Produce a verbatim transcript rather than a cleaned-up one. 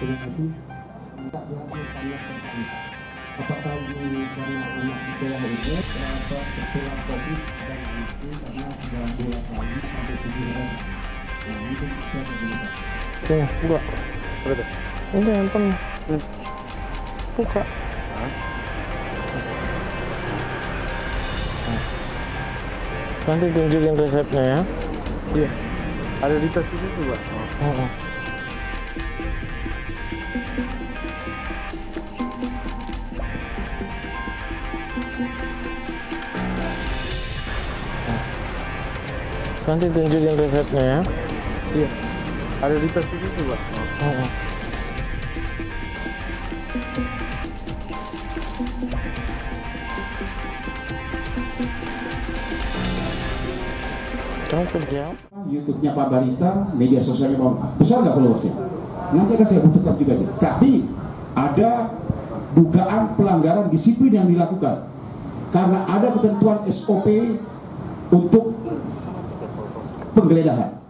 Terima kasih. Tidak dihadirkannya tersangka. Apakah ini karena anak di bawah umur atau tertular COVID dan itu karena sudah dua kali sampai tujuh orang. Nah, itu kita berbeda. Sini, buka. Berapa? Ini handphone. Hmm. Buka. Hah? Nanti tunjukin resepnya ya. Iya. Ada di tas itu tuh, Pak. Oh. Oh. Nanti tunjukin resepnya ya. Iya. Ada di tas itu tuh, Pak. Oh. Oh. Kamu kerja? YouTube-nya Pak Barita, media sosialnya Pak, besar nggak followersnya? Nanti akan saya butuhkan juga. Tapi ada dugaan pelanggaran disiplin yang dilakukan karena ada ketentuan S O P untuk penggeledahan.